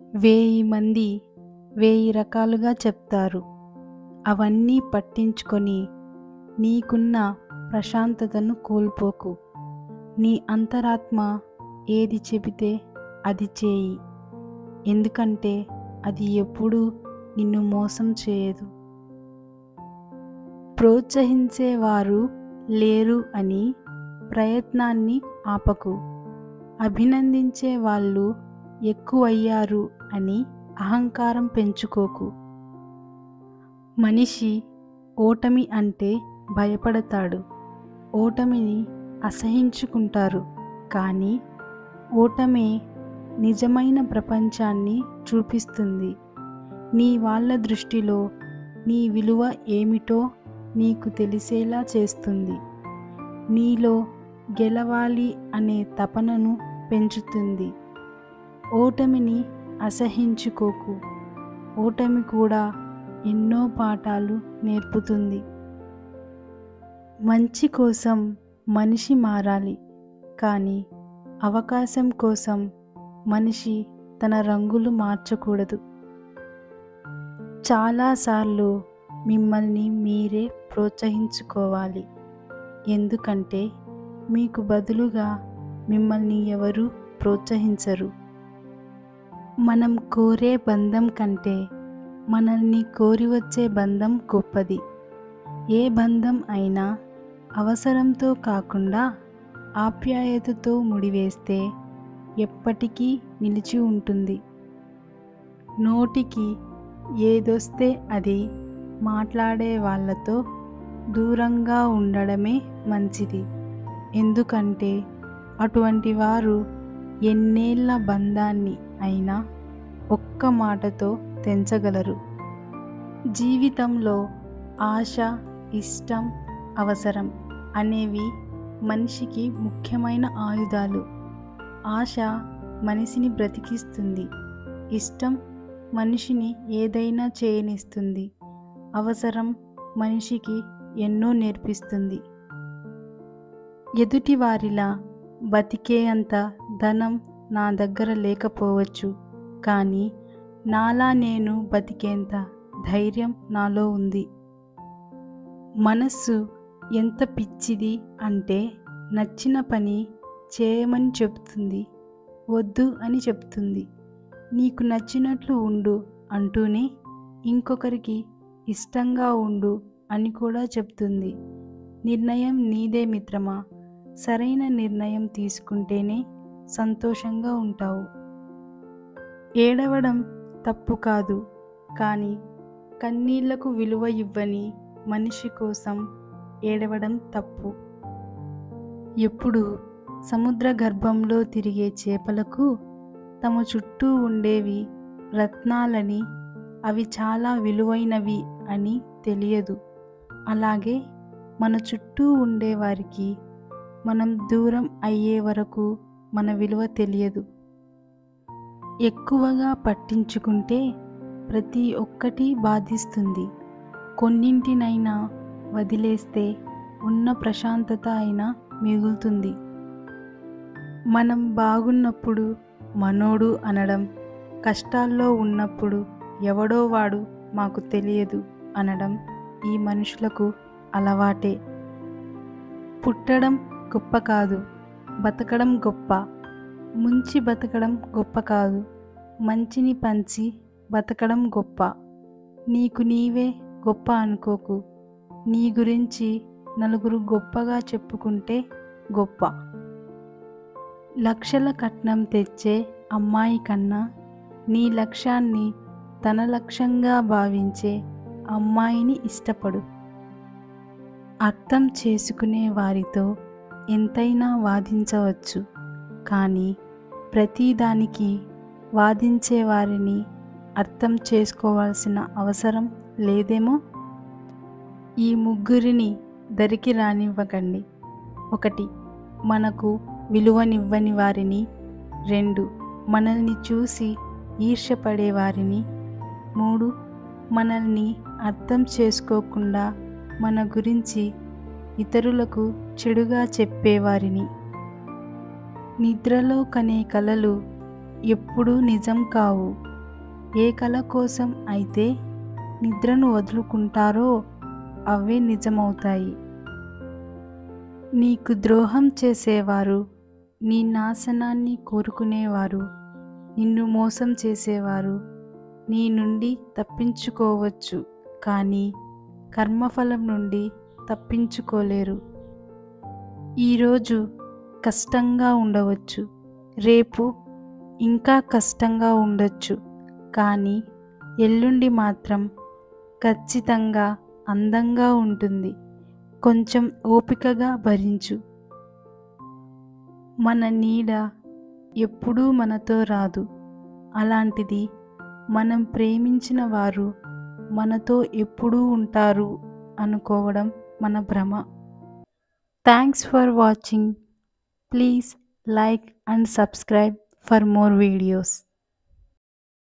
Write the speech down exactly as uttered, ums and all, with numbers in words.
వేయి మంది వేయి రకాలుగా చెప్తారు. అవన్నీ పట్టించుకొని నీకున్న ప్రశాంతతను కోల్పోకు. నీ అంతరాత్మ ఏది చెబితే అది చేయి. ఎందుకంటే అది ఎప్పుడూ నిన్ను మోసం చేయదు. ప్రోత్సహించేవారు లేరు అని ప్రయత్నాన్ని ఆపకు. అభినందించే వాళ్ళు ఎక్కువయ్యారు అని అహంకారం పెంచుకోకు. మనిషి ఓటమి అంటే భయపడతాడు, ఓటమిని అసహించుకుంటారు. కానీ ఓటమే నిజమైన ప్రపంచాన్ని చూపిస్తుంది. నీ వాళ్ళ దృష్టిలో నీ విలువ ఏమిటో నీకు తెలిసేలా చేస్తుంది. నీలో గెలవాలి అనే తపనను పెంచుతుంది. ఓటమిని అసహించుకోకు. ఓటమి కూడా ఎన్నో పాఠాలు నేర్పుతుంది. మంచి కోసం మనిషి మారాలి, కానీ అవకాశం కోసం మనిషి తన రంగులు మార్చకూడదు. చాలాసార్లు మిమ్మల్ని మీరే ప్రోత్సహించుకోవాలి, ఎందుకంటే మీకు బదులుగా మిమ్మల్ని ఎవరూ ప్రోత్సహించరు. మనం కోరే బంధం కంటే మనల్ని కోరి వచ్చే బంధం గొప్పది. ఏ బంధం అయినా అవసరంతో కాకుండా ఆప్యాయతతో ముడివేస్తే ఎప్పటికీ నిలిచి ఉంటుంది. నోటికి ఏదొస్తే అది మాట్లాడే వాళ్ళతో దూరంగా ఉండడమే మంచిది. ఎందుకంటే అటువంటి వారు ఎన్నేళ్ల బంధాన్ని అయినా ఒక్క మాటతో తెంచగలరు. జీవితంలో ఆశ, ఇష్టం, అవసరం అనేవి మనిషికి ముఖ్యమైన ఆయుధాలు. ఆశ మనిషిని బ్రతికిస్తుంది, ఇష్టం మనిషిని ఏదైనా చేయనిస్తుంది, అవసరం మనిషికి ఎన్నో నేర్పిస్తుంది. ఎదుటివారిలా బతికే అంత ధనం నా దగ్గర లేకపోవచ్చు, కానీ నాలా నేను బతికేంత ధైర్యం నాలో ఉంది. మనస్సు ఎంత పిచ్చిది అంటే నచ్చిన పని చేయమని చెబుతుంది, వద్దు అని చెప్తుంది. నీకు నచ్చినట్లు ఉండు అంటూనే ఇంకొకరికి ఇష్టంగా ఉండు అని కూడా చెప్తుంది. నిర్ణయం నీదే మిత్రమా. సరైన నిర్ణయం తీసుకుంటేనే సంతోషంగా ఉంటావు. ఏడవడం తప్పు కాదు, కానీ కన్నీళ్లకు విలువ ఇవ్వని మనిషి కోసం ఏడవడం తప్పు. ఎప్పుడు సముద్ర గర్భంలో తిరిగే చేపలకు తమ చుట్టూ ఉండేవి రత్నాలని, అవి చాలా విలువైనవి అని తెలియదు. అలాగే మన చుట్టూ ఉండేవారికి మనం దూరం అయ్యే వరకు మన విలువ తెలియదు. ఎక్కువగా పట్టించుకుంటే ప్రతి ఒక్కటి బాధిస్తుంది. కొన్నింటినైనా వదిలేస్తే ఉన్న ప్రశాంతత అయినా మిగులుతుంది. మనం బాగున్నప్పుడు మనోడు అనడం, కష్టాల్లో ఉన్నప్పుడు ఎవడో వాడు మాకు తెలియదు అనడం ఈ మనుషులకు అలవాటే. పుట్టడం గొప్ప కాదు, బతకడం గొప్ప. ముంచి బతకడం గొప్ప కాదు, మంచిని పంచి బతకడం గొప్ప. నీకు నీవే గొప్ప అనుకోకు. నీ గురించి నలుగురు గొప్పగా చెప్పుకుంటే గొప్ప. లక్షల కట్నం తెచ్చే అమ్మాయి కన్నా నీ లక్ష్యాన్ని తన లక్ష్యంగా భావించే అమ్మాయిని ఇష్టపడు. అర్థం చేసుకునే వారితో ఎంతైనా వాదించవచ్చు, కానీ ప్రతిదానికి వాదించే వారిని అర్థం చేసుకోవాల్సిన అవసరం లేదేమో. ఈ ముగ్గురిని దరికి రానివ్వకండి. ఒకటి, మనకు విలువనివ్వని వారిని. రెండు, మనల్ని చూసి ఈర్ష్యపడే వారిని. మూడు, మనల్ని అర్థం చేసుకోకుండా మన గురించి ఇతరులకు చెడుగా చెప్పేవారిని. నిద్రలో కనే కలలు ఎప్పుడూ నిజం కావు. ఏ కల కోసం అయితే నిద్రను వదులుకుంటారో అవే నిజమవుతాయి. నీకు ద్రోహం చేసేవారు, నీ నాశనాన్ని కోరుకునేవారు, నిన్ను మోసం చేసేవారు నీ నుండి తప్పించుకోవచ్చు, కానీ కర్మఫలం నుండి తప్పించుకోలేరు. ఈరోజు కష్టంగా ఉండవచ్చు, రేపు ఇంకా కష్టంగా ఉండొచ్చు, కానీ ఎల్లుండి మాత్రం ఖచ్చితంగా అందంగా ఉంటుంది. కొంచెం ఓపికగా భరించు. మన నీడ ఎప్పుడూ మనతో రాదు. అలాంటిది మనం ప్రేమించిన వారు మనతో ఎప్పుడూ ఉంటారు అనుకోవడం మన భ్రమ. Thanks for watching. Please like and subscribe for more videos.